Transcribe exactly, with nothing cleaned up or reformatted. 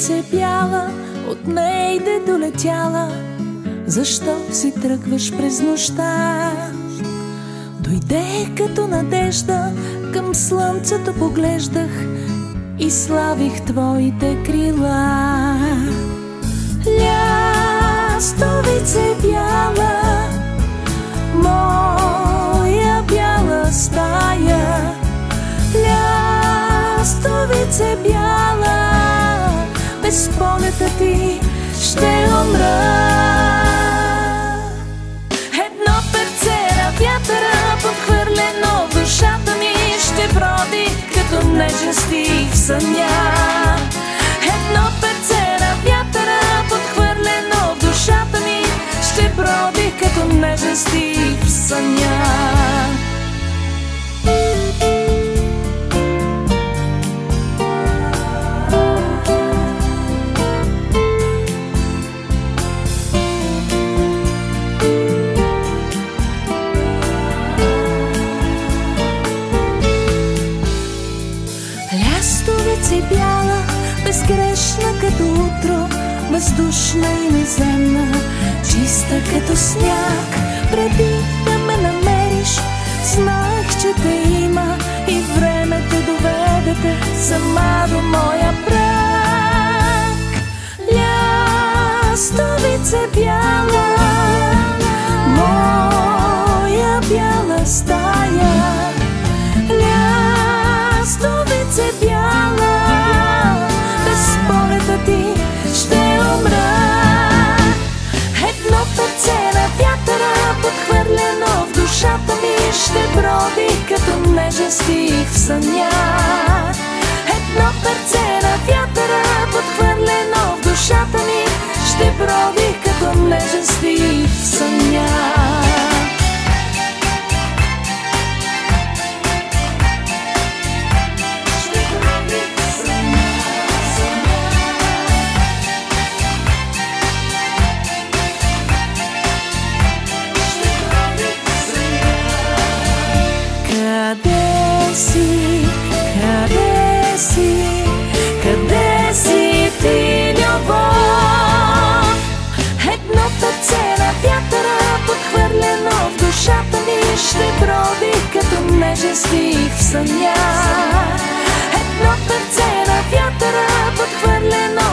лъчице бяла от нейде долетяла. Защо си тръгваш през нощта? Дойде като надежда, към слънцето поглеждах и славих твоите крила. Лястовице бяла, моя бяла стая. Лястовице бяла, без полета ти ще умра. Едно перце на вятъра, подхвърлено в душата ми, ще броди като нежен стих в съня. Едно перце на вятъра, подхвърлено в душата ми, ще броди като нежен стих в съня. Лястовице бяла, безгрешна като утро, въздушна и неземна, чиста като сняг. Преди да ме намериш, знаех, че те има и времето доведете сама до моя праг. Лястовице бяла, моя бяла стая. Лястовице бяла, без полета ти ще умра. Едно перце на вятъра, подхвърлено в душата ми, ще броди като нежен стих в съня. Едно перце на вятъра, подхвърлено в душата ми, ще броди като нежен стих в съня. Къде си, къде си, къде си ти, любов? Едно перце на вятъра, подхвърлено в душата ми, ще броди като нежен стих в съня. Едно перце на вятъра, подхвърлено